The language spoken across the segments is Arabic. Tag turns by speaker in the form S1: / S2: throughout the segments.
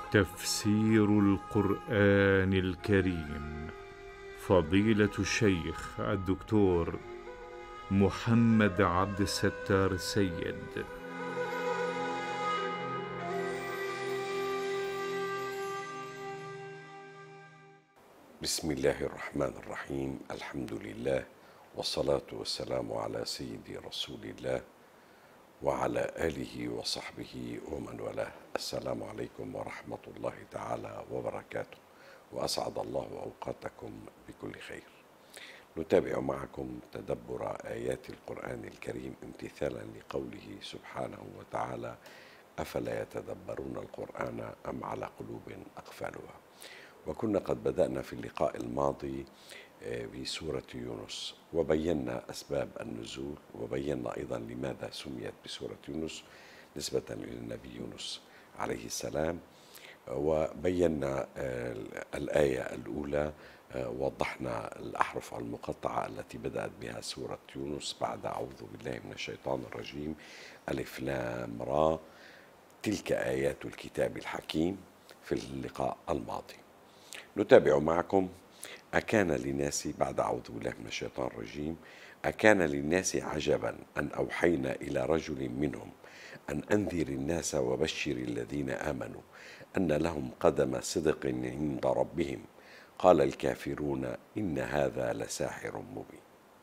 S1: تفسير القرآن الكريم. فضيلة الشيخ الدكتور محمد عبد الستار السيد.
S2: بسم الله الرحمن الرحيم. الحمد لله والصلاة والسلام على سيدي رسول الله وعلى آله وصحبه ومن والاه. السلام عليكم ورحمة الله تعالى وبركاته، وأسعد الله أوقاتكم بكل خير. نتابع معكم تدبر آيات القرآن الكريم امتثالا لقوله سبحانه وتعالى: أفلا يتدبرون القرآن أم على قلوب أقفالها. وكنا قد بدأنا في اللقاء الماضي بسورة يونس، وبينا أسباب النزول، وبينا أيضا لماذا سميت بسورة يونس نسبة إلى النبي يونس عليه السلام. وبينا الآية الأولى، وضحنا الأحرف المقطعة التي بدأت بها سورة يونس بعد أعوذ بالله من الشيطان الرجيم: ألف لام را، تلك آيات الكتاب الحكيم، في اللقاء الماضي. نتابع معكم: أكان للناس، بعد أعوذ بالله من الشيطان الرجيم، أكان للناس عجبا أن أوحينا إلى رجل منهم أن أنذر الناس وبشر الذين آمنوا أن لهم قدم صدق عند ربهم قال الكافرون إن هذا لساحر مبين.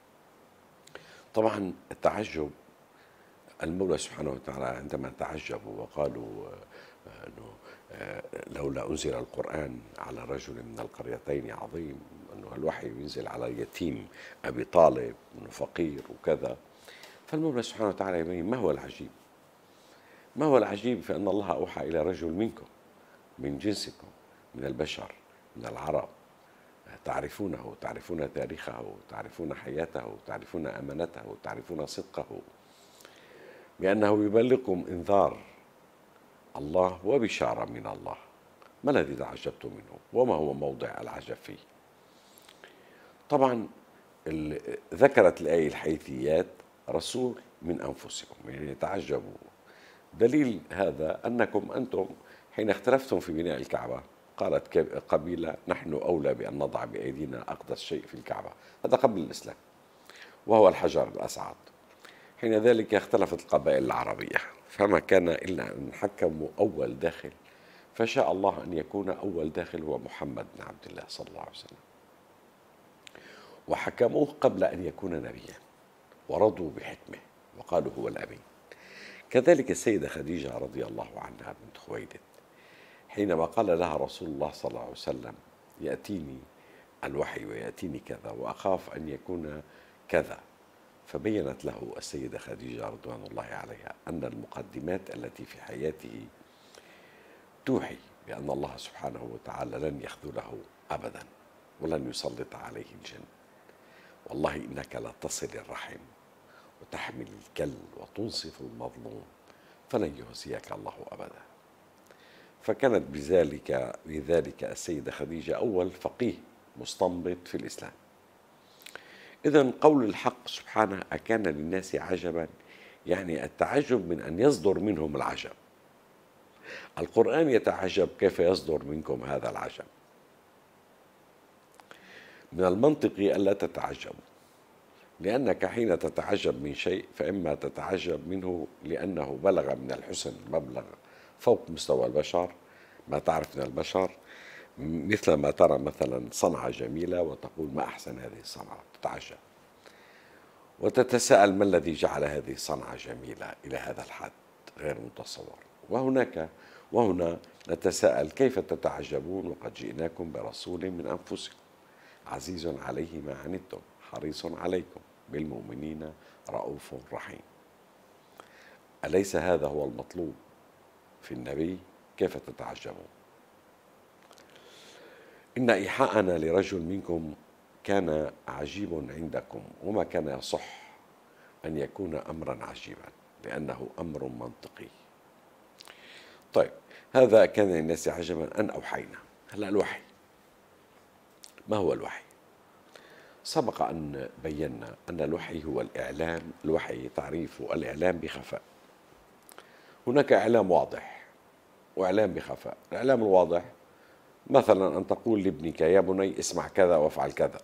S2: طبعا التعجب، المولى سبحانه وتعالى عندما تعجبوا وقالوا أنه لولا أنزل القرآن على رجل من القريتين عظيم، أنه الوحي ينزل على يتيم أبي طالب أنه فقير وكذا، فالمولى سبحانه وتعالى يبين ما هو العجيب. ما هو العجيب في أن الله أوحى إلى رجل منكم، من جنسكم، من البشر، من العرب، تعرفونه، تعرفون تاريخه، تعرفون حياته، تعرفون أمانته، تعرفون صدقه، بأنه يبلغكم إنذار الله وبشارة من الله. ما الذي تعجبتم منه؟ وما هو موضع العجب فيه؟ طبعا ذكرت الآية الحيثيات رسول من أنفسكم، يعني تعجبوا. دليل هذا أنكم أنتم حين اختلفتم في بناء الكعبة قالت قبيلة: نحن أولى بأن نضع بأيدينا أقدس شيء في الكعبة، هذا قبل الإسلام، وهو الحجر الأسعد. حين ذلك اختلفت القبائل العربية، فما كان إلا أن حكموا أول داخل، فشاء الله أن يكون أول داخل هو محمد بن عبد الله صلى الله عليه وسلم، وحكموه قبل أن يكون نبيا، ورضوا بحكمه وقالوا هو الأمين. كذلك السيدة خديجة رضي الله عنها بنت خويلد، حينما قال لها رسول الله صلى الله عليه وسلم: يأتيني الوحي ويأتيني كذا وأخاف أن يكون كذا، فبينت له السيدة خديجة رضوان الله عليها أن المقدمات التي في حياته توحي بأن الله سبحانه وتعالى لن يخذله أبدا ولن يسلط عليه الجن. والله إنك لا تصل الرحم وتحمل الكل وتنصف المظلوم فلن يخزيك الله أبدا. فكانت بذلك السيدة خديجة أول فقيه مستنبط في الإسلام. إذن قول الحق سبحانه: أكان للناس عجبا، يعني التعجب من أن يصدر منهم العجب. القرآن يتعجب: كيف يصدر منكم هذا العجب؟ من المنطقي ألا تتعجبوا، لأنك حين تتعجب من شيء فإما تتعجب منه لأنه بلغ من الحسن مبلغ فوق مستوى البشر، ما تعرف من البشر، مثل ما ترى مثلا صنعة جميلة وتقول ما أحسن هذه الصنعة، تتعجب وتتساءل ما الذي جعل هذه الصنعة جميلة إلى هذا الحد غير متصور. وهنا نتساءل: كيف تتعجبون وقد جئناكم برسول من أنفسكم عزيز عليه ما عنتم حريص عليكم بالمؤمنين رؤوف رحيم؟ أليس هذا هو المطلوب في النبي؟ كيف تتعجبون؟ إن إيحاءنا لرجل منكم كان عجيب عندكم، وما كان يصح أن يكون أمرا عجيبا لأنه أمر منطقي. طيب، هذا كان للناس عجبا أن أوحينا. هلأ الوحي، ما هو الوحي؟ سبق أن بينا أن الوحي هو الإعلام. الوحي تعريف الإعلام بخفاء. هناك إعلام واضح وإعلام بخفاء. الإعلام الواضح مثلا أن تقول لابنك يا بني اسمع كذا وافعل كذا.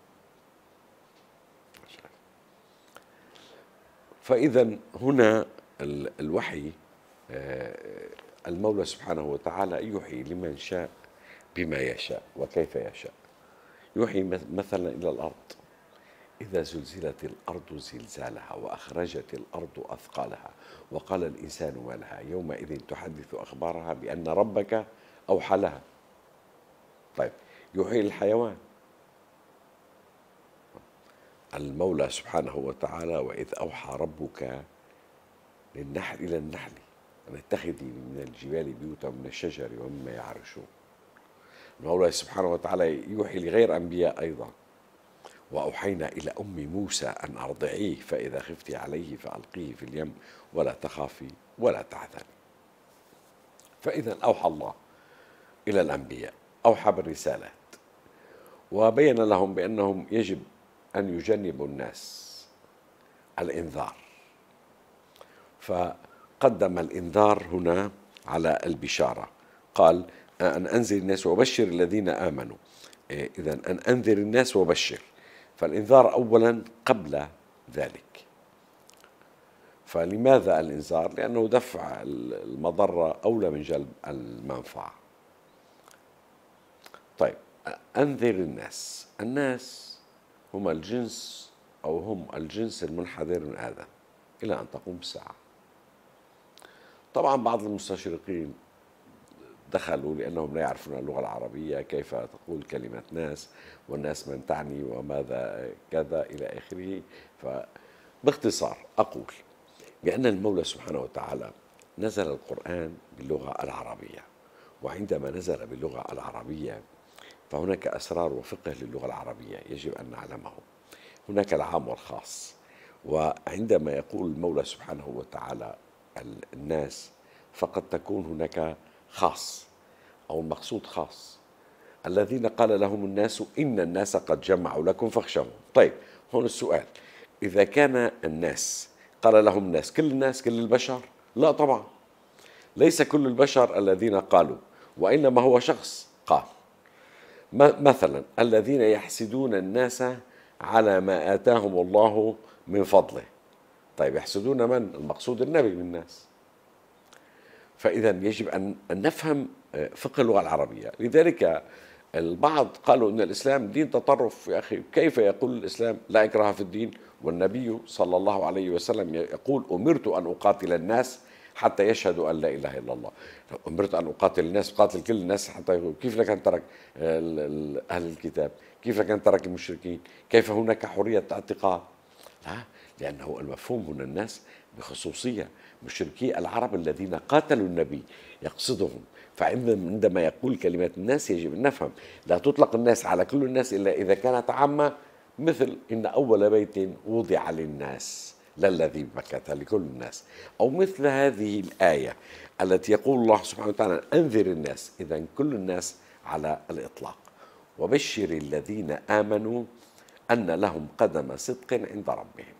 S2: فإذا هنا الوحي، المولى سبحانه وتعالى يوحي لمن شاء بما يشاء وكيف يشاء. يوحي مثلا إلى الأرض: إذا زلزلت الأرض زلزالها وأخرجت الأرض أثقالها وقال الإنسان ما لها يومئذ تحدث أخبارها بأن ربك أوحى لها. طيب، يوحي للحيوان. المولى سبحانه وتعالى: وإذ أوحى ربك للنحل إلى النحل أن اتخذي من الجبال بيوتا من الشجر ومما يعرشون. المولى سبحانه وتعالى يوحي لغير أنبياء أيضا: وأوحينا إلى أم موسى أن أرضعيه فإذا خفت عليه فألقيه في اليم ولا تخافي ولا تحزني. فإذا أوحى الله إلى الأنبياء، أوحى بالرسالات، وبين لهم بأنهم يجب أن يجنبوا الناس الإنذار، فقدم الإنذار هنا على البشارة. قال: أن أنذر الناس وبشر الذين آمنوا. إذن أن أنذر الناس وبشر، فالإنذار أولا قبل ذلك. فلماذا الإنذار؟ لأنه دفع المضرة أولى من جلب المنفعة. طيب، أنذر الناس. الناس هم الجنس، أو هم الجنس المنحدر من آدم إلى أن تقوم الساعة. طبعا بعض المستشرقين دخلوا لأنهم لا يعرفون اللغة العربية، كيف تقول كلمة ناس، والناس من تعني وماذا كذا إلى آخره. فباختصار أقول بأن المولى سبحانه وتعالى نزل القرآن باللغة العربية، وعندما نزل باللغة العربية فهناك أسرار وفقه للغة العربية يجب أن نعلمه. هناك العام والخاص، وعندما يقول المولى سبحانه وتعالى الناس فقد تكون هناك خاص أو المقصود خاص. الذين قال لهم الناس إن الناس قد جمعوا لكم فاخشوهم. طيب، هون السؤال: إذا كان الناس قال لهم الناس، كل الناس كل البشر؟ لا طبعا، ليس كل البشر الذين قالوا، وإنما هو شخص قال. مثلا الذين يحسدون الناس على ما آتاهم الله من فضله. طيب، يحسدون من؟ المقصود النبي من الناس. فإذا يجب أن نفهم فقه اللغة العربية. لذلك البعض قالوا أن الإسلام دين تطرف. يا أخي، كيف يقول الإسلام لا إكراه في الدين والنبي صلى الله عليه وسلم يقول: أمرت أن أقاتل الناس حتى يشهدوا أن لا إله إلا الله. أمرت أن أقاتل الناس، قاتل كل الناس حتى يقول. كيف لك أن ترك أهل الكتاب؟ كيف لك أن ترك المشركين؟ كيف هناك حرية اعتقاد؟ لا، لأنه المفهوم هنا الناس بخصوصية مشركي العرب الذين قاتلوا النبي يقصدهم. فعندما يقول كلمة الناس يجب أن نفهم لا تطلق الناس على كل الناس إلا إذا كانت عامة، مثل إن أول بيت وضع للناس للذي بمكة لكل الناس، أو مثل هذه الآية التي يقول الله سبحانه وتعالى: أنذر الناس. إذن كل الناس على الإطلاق. وبشر الذين آمنوا أن لهم قدم صدق عند ربهم.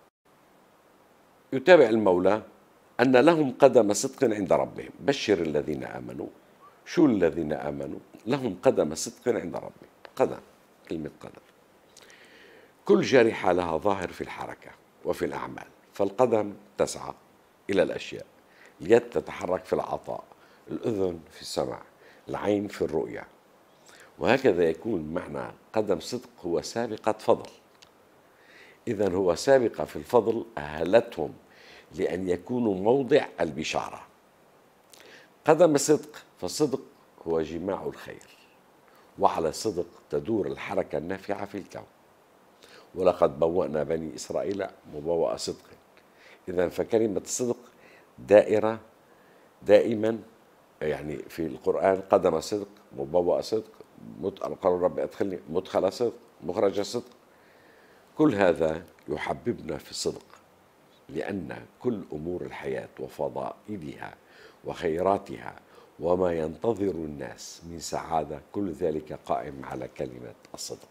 S2: يتابع المولى: أن لهم قدم صدق عند ربهم. بشر الذين آمنوا. شو الذين آمنوا؟ لهم قدم صدق عند ربهم. قدم، كلمة قدم. كل جارحة لها ظاهر في الحركة وفي الأعمال. فالقدم تسعى إلى الأشياء، اليد تتحرك في العطاء، الأذن في السمع، العين في الرؤية، وهكذا يكون معنى قدم صدق هو سابقة فضل. إذن هو سابقة في الفضل أهلتهم لأن يكونوا موضع البشارة. قدم صدق، فالصدق هو جماع الخير، وعلى الصدق تدور الحركة النافعة في الكون. ولقد بوأنا بني إسرائيل مبوأ صدق. إذن فكلمة الصدق دائرة دائما، يعني في القرآن قدم صدق، مبوأ صدق، قال رب أدخلني مدخل صدق، مخرج صدق. كل هذا يحببنا في الصدق، لأن كل أمور الحياة وفضائلها وخيراتها وما ينتظر الناس من سعادة كل ذلك قائم على كلمة الصدق.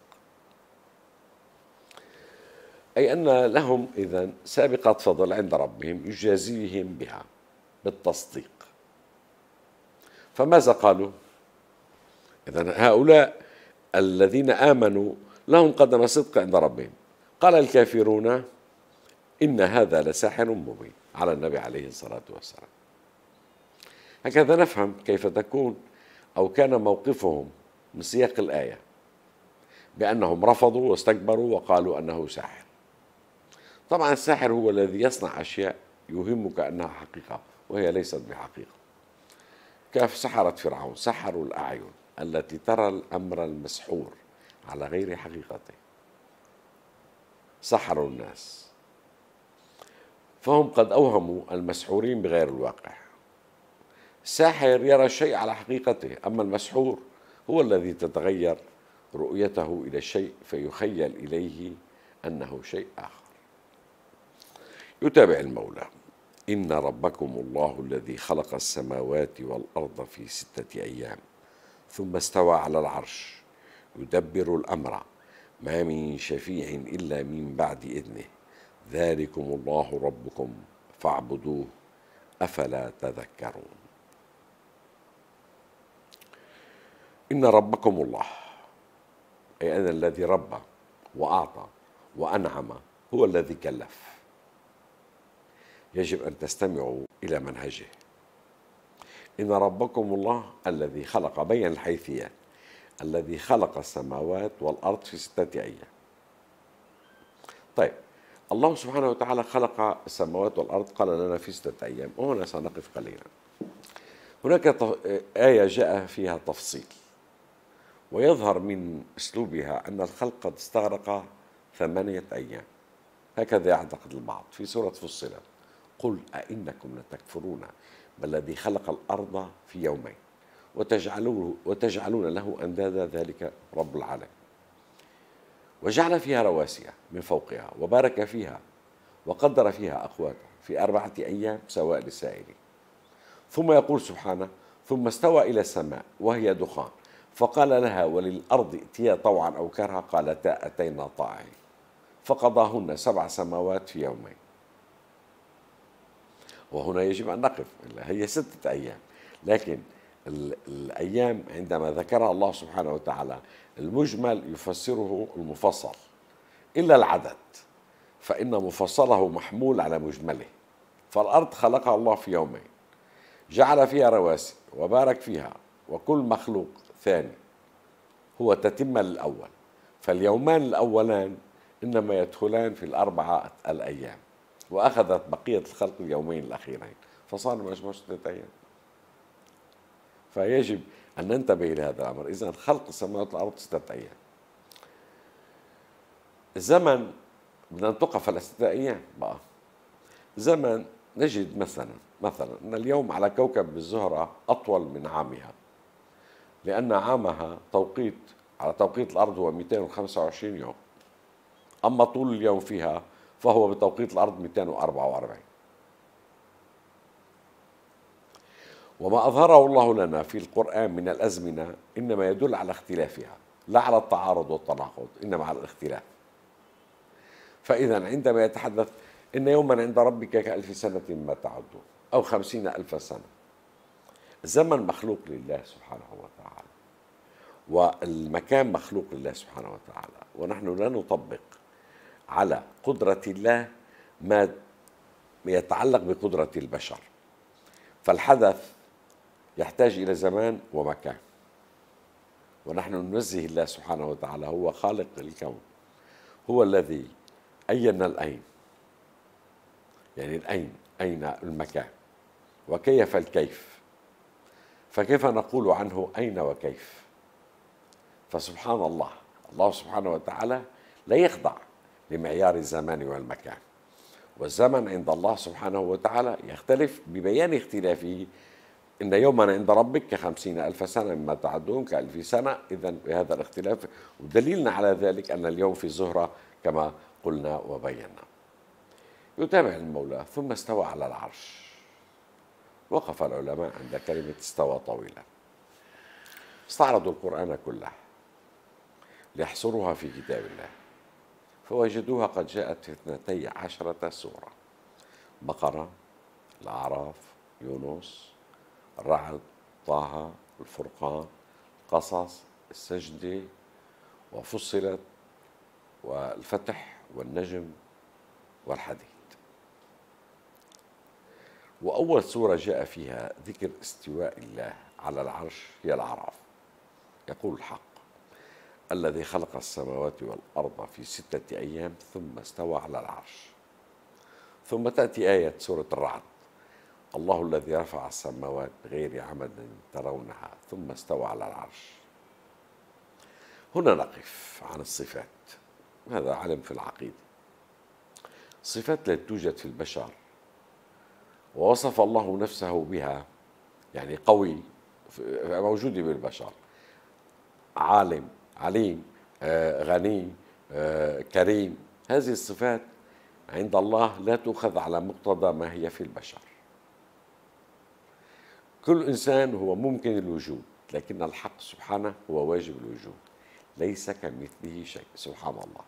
S2: أي أن لهم إذن سابقة فضل عند ربهم يجازيهم بها بالتصديق. فماذا قالوا؟ إذن هؤلاء الذين آمنوا لهم قدم صدق عند ربهم. قال الكافرون إن هذا لساحر مبين على النبي عليه الصلاة والسلام. هكذا نفهم كيف تكون أو كان موقفهم من سياق الآية، بأنهم رفضوا واستكبروا وقالوا أنه ساحر. طبعا الساحر هو الذي يصنع أشياء يوهمك أنها حقيقة وهي ليست بحقيقة. كيف سحرة فرعون، سحروا الأعين التي ترى الأمر المسحور على غير حقيقته، سحروا الناس، فهم قد أوهموا المسحورين بغير الواقع. الساحر يرى الشيء على حقيقته، أما المسحور هو الذي تتغير رؤيته إلى الشيء فيخيل إليه أنه شيء آخر. يتابع المولى: إن ربكم الله الذي خلق السماوات والأرض في 6 أيام ثم استوى على العرش يدبر الأمر ما من شفيع إلا من بعد إذنه ذلكم الله ربكم فاعبدوه أفلا تذكرون. إن ربكم الله، أي أن الذي ربى وأعطى وأنعم هو الذي كلف. يجب أن تستمعوا إلى منهجه. إن ربكم الله الذي خلق، بين الحيثيات، الذي خلق السماوات والأرض في 6 أيام. طيب، الله سبحانه وتعالى خلق السماوات والأرض قال لنا في 6 أيام، وهنا سنقف قليلا. هناك آية جاء فيها تفصيل، ويظهر من أسلوبها أن الخلق قد استغرق 8 أيام، هكذا يعتقد البعض. في سورة فصلت: قل أئنكم لتكفرون بالذي خلق الأرض في يومين وتجعلون له أندادا ذلك رب العالمين. وجعل فيها رواسي من فوقها وبارك فيها وقدر فيها أقواتها في 4 أيام سواء للسائلين. ثم يقول سبحانه: ثم استوى إلى السماء وهي دخان فقال لها وللأرض ائتيا طوعا أو كرها قالتا أتينا طائعين فقضاهن 7 سماوات في يومين. وهنا يجب أن نقف، هي 6 أيام، لكن الأيام عندما ذكرها الله سبحانه وتعالى المجمل يفسره المفصل، إلا العدد فإن مفصله محمول على مجمله. فالأرض خلقها الله في يومين، جعل فيها رواسي وبارك فيها، وكل مخلوق ثاني هو تتمة للأول، فاليومان الأولان إنما يدخلان في 4 الأيام، وأخذت بقية الخلق اليومين الأخيرين، فصار مجموع 6 أيام. فيجب أن ننتبه لهذا الأمر. إذن خلق السماوات والأرض 6 أيام. الزمن بدنا نتوقف على 6 أيام بقى. زمن نجد مثلا أن اليوم على كوكب الزهرة أطول من عامها، لأن عامها على توقيت الأرض هو 225 يوم، أما طول اليوم فيها فهو بتوقيت الأرض 244. وما أظهره الله لنا في القرآن من الأزمنة إنما يدل على اختلافها، لا على التعارض والتناقض، إنما على الاختلاف. فإذا عندما يتحدث إن يوما عند ربك ك1000 سنة مما تعدون أو 50,000 سنة، الزمن مخلوق لله سبحانه وتعالى، والمكان مخلوق لله سبحانه وتعالى، ونحن لا نطبق على قدرة الله ما يتعلق بقدرة البشر. فالحدث يحتاج إلى زمان ومكان، ونحن ننزه الله سبحانه وتعالى، هو خالق الكون، هو الذي أين الأين، يعني الأين أين المكان، وكيف الكيف، فكيف نقول عنه أين وكيف؟ فسبحان الله، الله سبحانه وتعالى لا يخضع لمعيار الزمان والمكان، والزمن عند الله سبحانه وتعالى يختلف ببيان اختلافه. إن يوما عند ربك ك50,000 سنة مما تعدون ك1000 سنة. إذن بهذا الاختلاف، ودليلنا على ذلك أن اليوم في الزهرة كما قلنا وبينا. يتابع المولى: ثم استوى على العرش. وقف العلماء عند كلمة استوى طويلا، استعرضوا القرآن كله ليحصروها في كتاب الله، فوجدوها قد جاءت في 12 سورة: بقرة، الأعراف، يونس، الرعد، طه، الفرقان، القصص، السجدة، وفصلت، والفتح، والنجم، والحديد. وأول سورة جاء فيها ذكر استواء الله على العرش هي الأعراف. يقول الحق: الذي خلق السماوات والأرض في 6 أيام ثم استوى على العرش. ثم تأتي آية سورة الرعد: الله الذي رفع السماوات بغير عمد ترونها ثم استوى على العرش. هنا نقف عن الصفات. هذا علم في العقيدة. صفات لا توجد في البشر، ووصف الله نفسه بها، يعني قوي موجودة بالبشر، عالم، عليم، غني، كريم. هذه الصفات عند الله لا تؤخذ على مقتضى ما هي في البشر. كل إنسان هو ممكن الوجود، لكن الحق سبحانه هو واجب الوجود، ليس كمثله شيء. سبحان الله.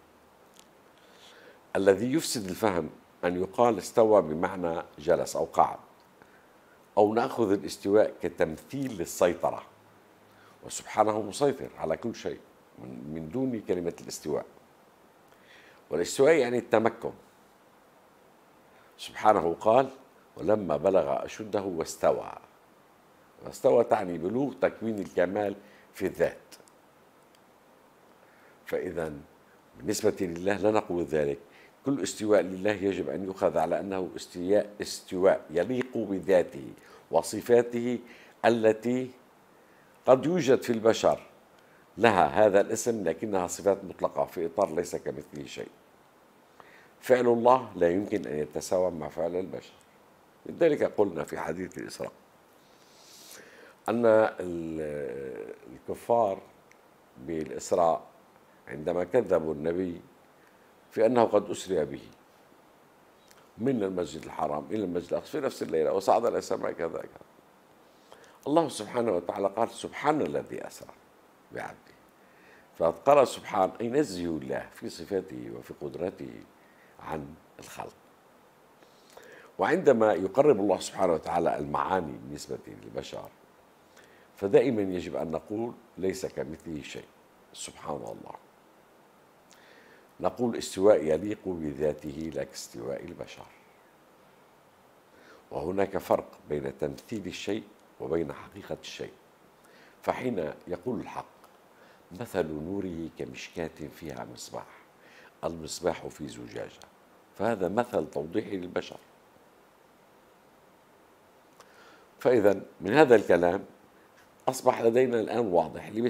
S2: الذي يفسد الفهم أن يقال استوى بمعنى جلس أو قعد، أو نأخذ الاستواء كتمثيل للسيطرة، وسبحانه مسيطر على كل شيء من دون كلمة الاستواء. والاستواء يعني التمكن. سبحانه قال: ولما بلغ أشده واستوى. واستوى تعني بلوغ تكوين الكمال في الذات. فإذا بالنسبة لله لا نقول ذلك. كل استواء لله يجب أن يؤخذ على أنه استواء يليق بذاته وصفاته التي قد يوجد في البشر لها هذا الاسم، لكنها صفات مطلقة في إطار ليس كمثله شيء. فعل الله لا يمكن أن يتساوى مع فعل البشر. لذلك قلنا في حديث الإسراء أن الكفار بالإسراء عندما كذبوا النبي في أنه قد أسري به من المسجد الحرام إلى المسجد الأقصى في نفس الليلة وصعد إلى السماء كذا كذا، الله سبحانه وتعالى قال: سبحان الذي أسرى بعبده. فقرأ سبحان أي نزه الله في صفاته وفي قدرته عن الخلق. وعندما يقرب الله سبحانه وتعالى المعاني بالنسبة للبشر، فدائما يجب أن نقول ليس كمثله شيء. سبحان الله. نقول استواء يليق بذاته لا كاستواء البشر. وهناك فرق بين تمثيل الشيء وبين حقيقة الشيء. فحين يقول الحق: مثل نوره كمشكاة فيها مصباح، المصباح في زجاجة، فهذا مثل توضيحي للبشر. فإذا من هذا الكلام أصبح لدينا الآن واضح. اللي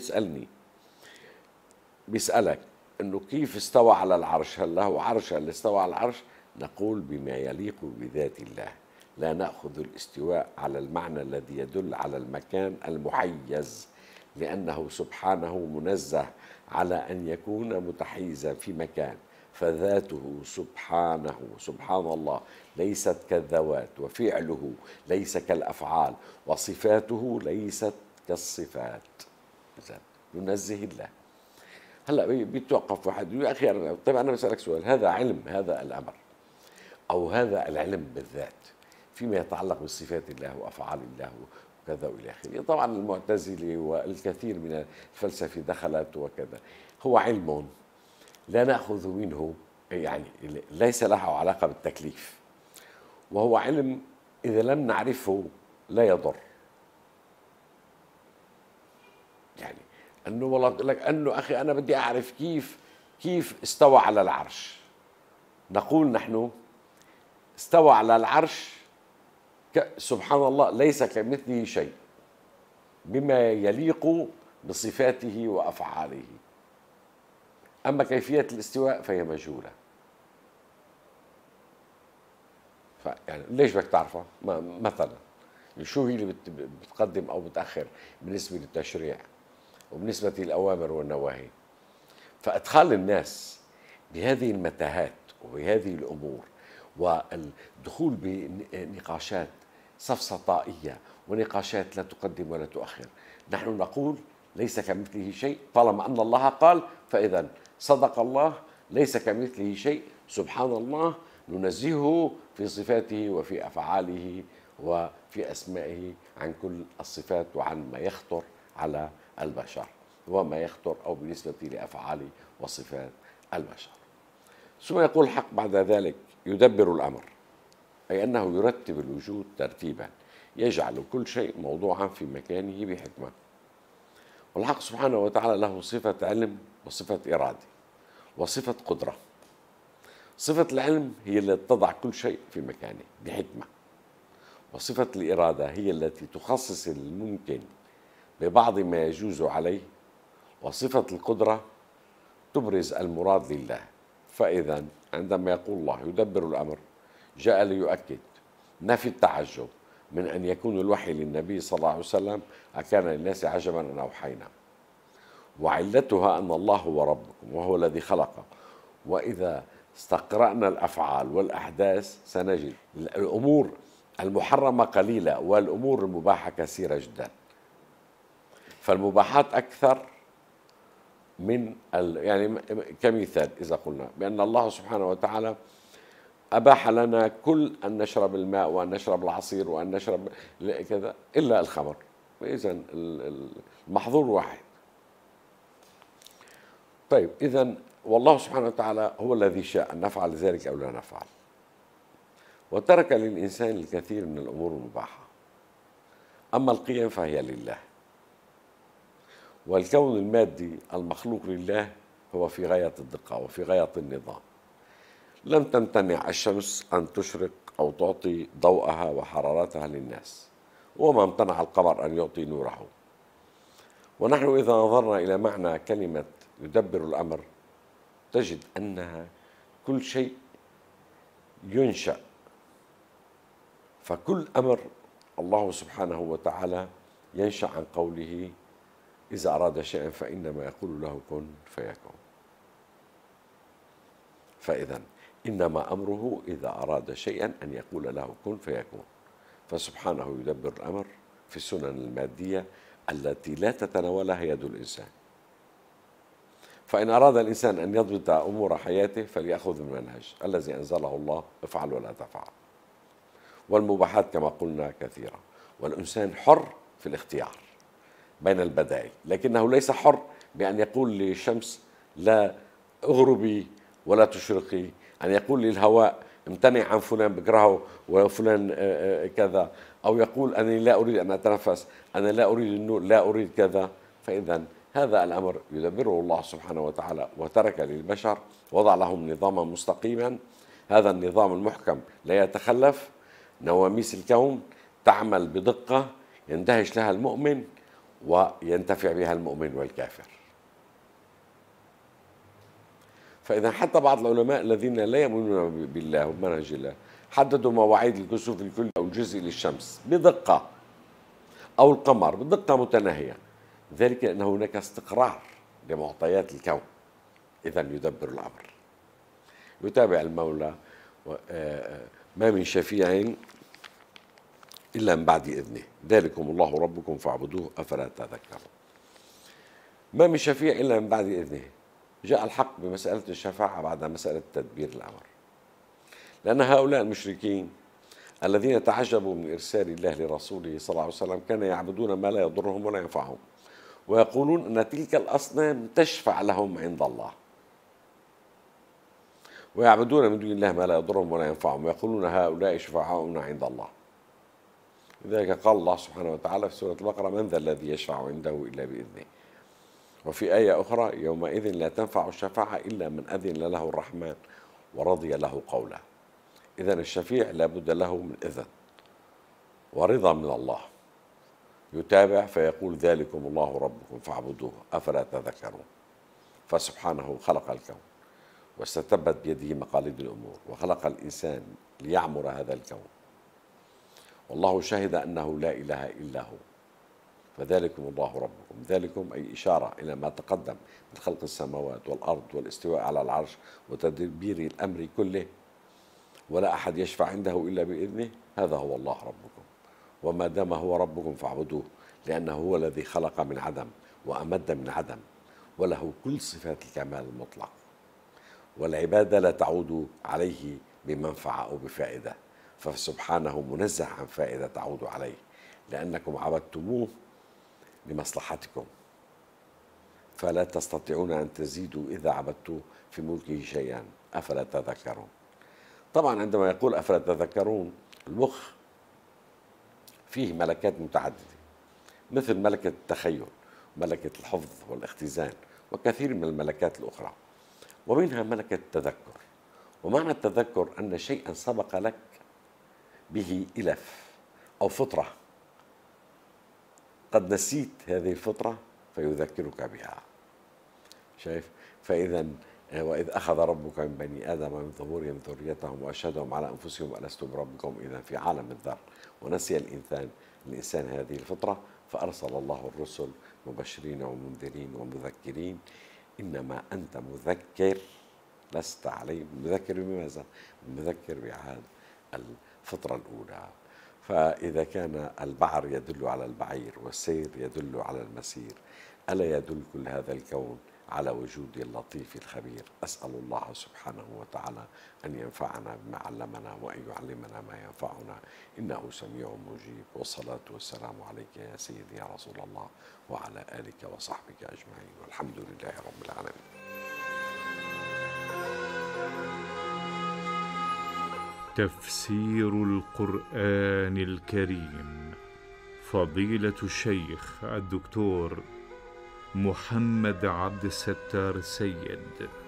S2: بيسألك أنه كيف استوى على العرش، هل له عرش، هل استوى على العرش؟ نقول بما يليق بذات الله، لا نأخذ الاستواء على المعنى الذي يدل على المكان المحيز، لأنه سبحانه منزه على أن يكون متحيزا في مكان. فذاته سبحانه سبحان الله ليست كالذوات، وفعله ليس كالأفعال، وصفاته ليست كالصفات. ننزه الله. هلا بيتوقف واحد يا أخي طيب أنا بسألك سؤال، هذا علم، هذا الأمر أو هذا العلم بالذات فيما يتعلق بصفات الله وأفعال الله وكذا وإلى آخره. طبعا المعتزلة والكثير من الفلسفة دخلت وكذا. هو علم لا نأخذ منه، يعني ليس له علاقة بالتكليف، وهو علم إذا لم نعرفه لا يضر. يعني أنه والله بقول لك أنه أخي أنا بدي أعرف كيف استوى على العرش. نقول نحن استوى على العرش سبحان الله ليس كمثله شيء، بما يليق بصفاته وأفعاله. أما كيفية الاستواء فهي مجهولة. يعني ليش بدك تعرفها؟ مثلا شو هي اللي بتقدم أو بتأخر بالنسبة للتشريع وبالنسبة للأوامر والنواهي؟ فإدخال الناس بهذه المتاهات وبهذه الأمور والدخول بنقاشات سفسطائية ونقاشات لا تقدم ولا تؤخر، نحن نقول ليس كمثله شيء. طالما أن الله قال فإذا صدق الله، ليس كمثله شيء. سبحان الله ننزهه في صفاته وفي أفعاله وفي أسمائه عن كل الصفات وعن ما يخطر على البشر وما يخطر أو بالنسبة لأفعال وصفات البشر. ثم يقول الحق بعد ذلك: يدبر الأمر، أي أنه يرتب الوجود ترتيبا، يجعل كل شيء موضوعا في مكانه بحكمة. والحق سبحانه وتعالى له صفة علم وصفة إرادة وصفة قدرة. صفة العلم هي التي تضع كل شيء في مكانه بحكمة، وصفة الإرادة هي التي تخصص الممكن ببعض ما يجوز عليه، وصفة القدرة تبرز المراد لله. فإذا عندما يقول الله يدبر الأمر، جاء ليؤكد نفي التعجب من أن يكون الوحي للنبي صلى الله عليه وسلم أكان للناس عجبا أن أوحينا، وعلتها أن الله هو ربكم وهو الذي خلق. وإذا استقرأنا الأفعال والأحداث سنجد الأمور المحرمة قليلة والأمور المباحة كثيرة جدا. فالمباحات أكثر من يعني كمثال إذا قلنا بأن الله سبحانه وتعالى أباح لنا كل أن نشرب الماء وأن نشرب العصير وأن نشرب كذا إلا الخمر، إذن المحظور واحد. طيب إذن والله سبحانه وتعالى هو الذي شاء أن نفعل ذلك أو لا نفعل، وترك للإنسان الكثير من الأمور المباحة. أما القيم فهي لله، والكون المادي المخلوق لله هو في غاية الدقة وفي غاية النظام. لم تمتنع الشمس أن تشرق أو تعطي ضوءها وحرارتها للناس، وما امتنع القمر أن يعطي نوره. ونحن إذا نظرنا إلى معنى كلمة يدبر الأمر تجد أنها كل شيء ينشأ، فكل أمر الله سبحانه وتعالى ينشأ عن قوله: إذا أراد شيئا فإنما يقول له كن فيكون. فإذا إنما أمره إذا أراد شيئا أن يقول له كن فيكون. فسبحانه يدبر الأمر في السنن المادية التي لا تتناولها يد الإنسان. فإن أراد الإنسان أن يضبط أمور حياته فليأخذ المنهج الذي أنزله الله: افعل ولا تفعل. والمباحات كما قلنا كثيرة، والإنسان حر في الاختيار بين البدائل، لكنه ليس حر بأن يقول للشمس لا اغربي ولا تشرقي، أن يقول للهواء امتنع عن فلان بكرهه وفلان كذا، أو يقول أنا لا أريد أن أتنفس، أنا لا أريد النور، لا أريد كذا. فإذا هذا الأمر يدبره الله سبحانه وتعالى، وترك للبشر، وضع لهم نظاما مستقيما. هذا النظام المحكم لا يتخلف، نواميس الكون تعمل بدقة يندهش لها المؤمن وينتفع بها المؤمن والكافر. فإذا حتى بعض العلماء الذين لا يؤمنون بالله وبمنهج الله حددوا مواعيد الكسوف الكلي أو الجزئي للشمس بدقة، أو القمر بدقة متناهية، ذلك أن هناك استقرار لمعطيات الكون. إذا يدبر الأمر، يتابع المولى. ما من شفيع إلا من بعد إذنه، ذلكم الله ربكم فاعبدوه أفلا تذكرون. ما من شفيع إلا من بعد إذنه. جاء الحق بمسألة الشفاعة بعد مسألة تدبير الأمر، لأن هؤلاء المشركين الذين تعجبوا من إرسال الله لرسوله صلى الله عليه وسلم كانوا يعبدون ما لا يضرهم ولا ينفعهم، ويقولون أن تلك الأصنام تشفع لهم عند الله، ويعبدون من دون الله ما لا يضرهم ولا ينفعهم، ويقولون هؤلاء شفعاؤنا عند الله. لذلك قال الله سبحانه وتعالى في سورة البقرة: من ذا الذي يشفع عنده إلا بإذنه. وفي آية أخرى: يومئذ لا تنفع الشفاعة إلا من أذن له الرحمن ورضي له قولا. إذا الشفيع لابد له من إذن ورضا من الله، يتابع فيقول: ذلكم الله ربكم فاعبدوه أفلا تذكرون. فسبحانه خلق الكون واستتبت بيده مقاليد الأمور، وخلق الإنسان ليعمر هذا الكون، والله شهد أنه لا إله إلا هو. فذلكم الله ربكم، ذلكم أي إشارة إلى ما تقدم من خلق السماوات والأرض والاستواء على العرش وتدبير الأمر كله، ولا أحد يشفع عنده إلا بإذنه. هذا هو الله ربكم، وما دام هو ربكم فاعبدوه، لأنه هو الذي خلق من عدم وأمد من عدم، وله كل صفات الكمال المطلق، والعبادة لا تعود عليه بمنفعة أو بفائدة، فسبحانه منزه عن فائدة تعود عليه، لأنكم عبدتموه لمصلحتكم، فلا تستطيعون أن تزيدوا إذا عبدتوه في ملكه شيئا. أفلا تذكرون؟ طبعا عندما يقول أفلا تذكرون، المخ فيه ملكات متعددة، مثل ملكة التخيل، ملكة الحفظ والاختزان، وكثير من الملكات الأخرى، ومنها ملكة التذكر. ومعنى التذكر أن شيئا سبق لك به إلف أو فطرة، قد نسيت هذه الفطرة فيذكرك بها. شايف؟ فإذا وإذ أخذ ربك من بني آدم من ظهورهم ذريتهم وأشهدهم على أنفسهم ألست بربكم، إذا في عالم الذر، ونسي الإنسان هذه الفطرة، فأرسل الله الرسل مبشرين ومنذرين ومذكرين. إنما أنت مذكر، لست عليهم مذكر. بماذا؟ مذكر بهذه الفطرة الأولى. فإذا كان البعر يدل على البعير والسير يدل على المسير، ألا يدل كل هذا الكون على وجود اللطيف الخبير؟ أسأل الله سبحانه وتعالى أن ينفعنا بما علمنا وأن يعلمنا ما ينفعنا، إنه سميع مجيب. والصلاة والسلام عليك يا سيدي يا رسول الله، وعلى آلك وصحبك أجمعين، والحمد لله رب العالمين.
S1: تفسير القرآن الكريم، فضيلة الشيخ الدكتور محمد عبد الستار سيد.